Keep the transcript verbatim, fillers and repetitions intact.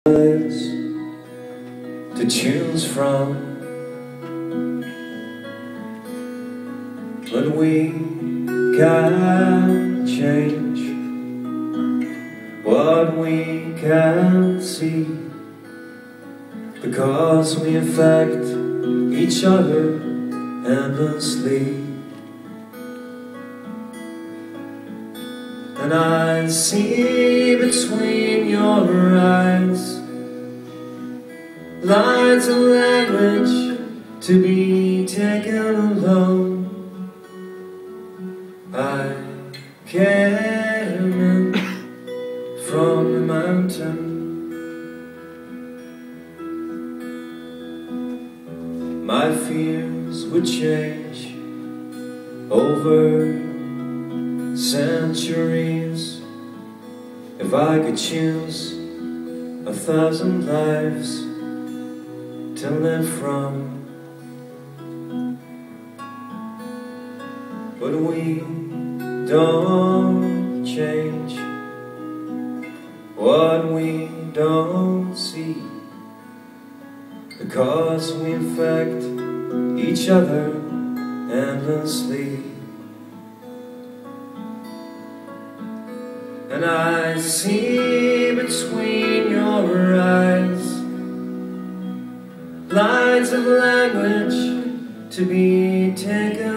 to choose from, but we can change what we can see, because we affect each other endlessly. And I see between your eyes lines of language to be taken alone. I came in from the mountain, my fears would change over centuries if I could choose a thousand lives to live from. But we don't change what we don't see, because we affect each other endlessly. And I see between your eyes lines of language to be taken